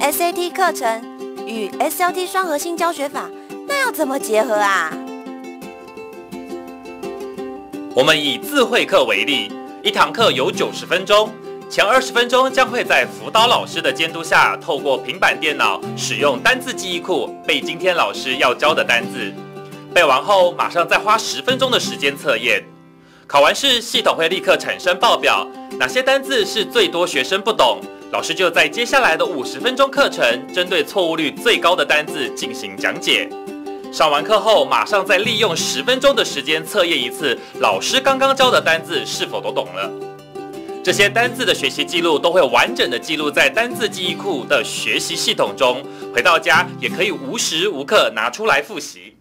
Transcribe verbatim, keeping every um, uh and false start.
S A T 课程与 S L T 双核心教学法，那要怎么结合啊？ 我们以自绘课为例，一堂课有九十分钟，前二十分钟将会在辅导老师的监督下，透过平板电脑使用单字记忆库背今天老师要教的单字。背完后，马上再花十分钟的时间测验。考完试，系统会立刻产生报表，哪些单字是最多学生不懂，老师就在接下来的五十分钟课程，针对错误率最高的单字进行讲解。上完课后，马上再利用十分钟的时间测验一次，老师刚刚教的单字是否都懂了。这些单字的学习记录都会完整的记录在单字记忆库的学习系统中，回到家也可以无时无刻拿出来复习。